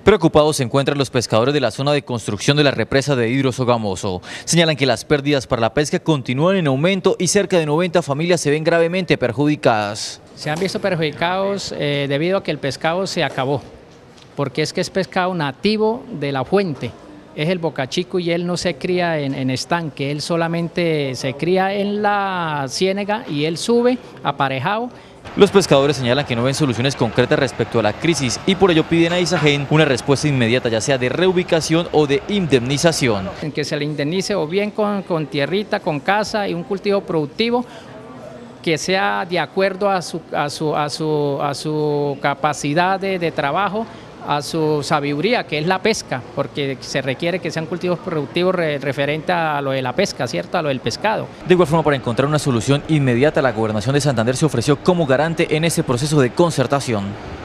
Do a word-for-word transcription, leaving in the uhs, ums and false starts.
Preocupados se encuentran los pescadores de la zona de construcción de la represa de Hidrosogamoso. Señalan que las pérdidas para la pesca continúan en aumento y cerca de noventa familias se ven gravemente perjudicadas. Se han visto perjudicados eh, debido a que el pescado se acabó, porque es que es pescado nativo de la fuente. Es el bocachico y él no se cría en, en estanque, él solamente se cría en la ciénaga y él sube aparejado. Los pescadores señalan que no ven soluciones concretas respecto a la crisis y por ello piden a ISAGEN una respuesta inmediata, ya sea de reubicación o de indemnización. En que se le indemnice o bien con, con tierrita, con casa y un cultivo productivo que sea de acuerdo a su, a su, a su, a su capacidad de, de trabajo, a su sabiduría, que es la pesca, porque se requiere que sean cultivos productivos re, referente a lo de la pesca, ¿cierto? A lo del pescado. De igual forma, para encontrar una solución inmediata, la Gobernación de Santander se ofreció como garante en ese proceso de concertación.